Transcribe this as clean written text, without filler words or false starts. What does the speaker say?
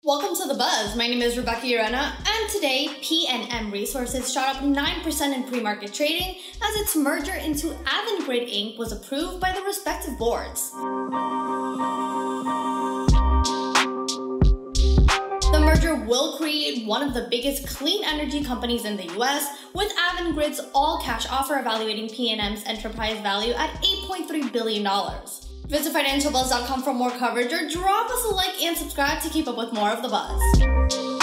Welcome to The Buzz. My name is Rebecca Urena, and today PNM Resources shot up 9% in pre-market trading as its merger into Avangrid Inc. was approved by the respective boards. The merger will create one of the biggest clean energy companies in the US, with Avangrid's all-cash offer evaluating PNM's enterprise value at $8.3 billion. Visit financialbuzz.com for more coverage or drop us a like and subscribe to keep up with more of The Buzz.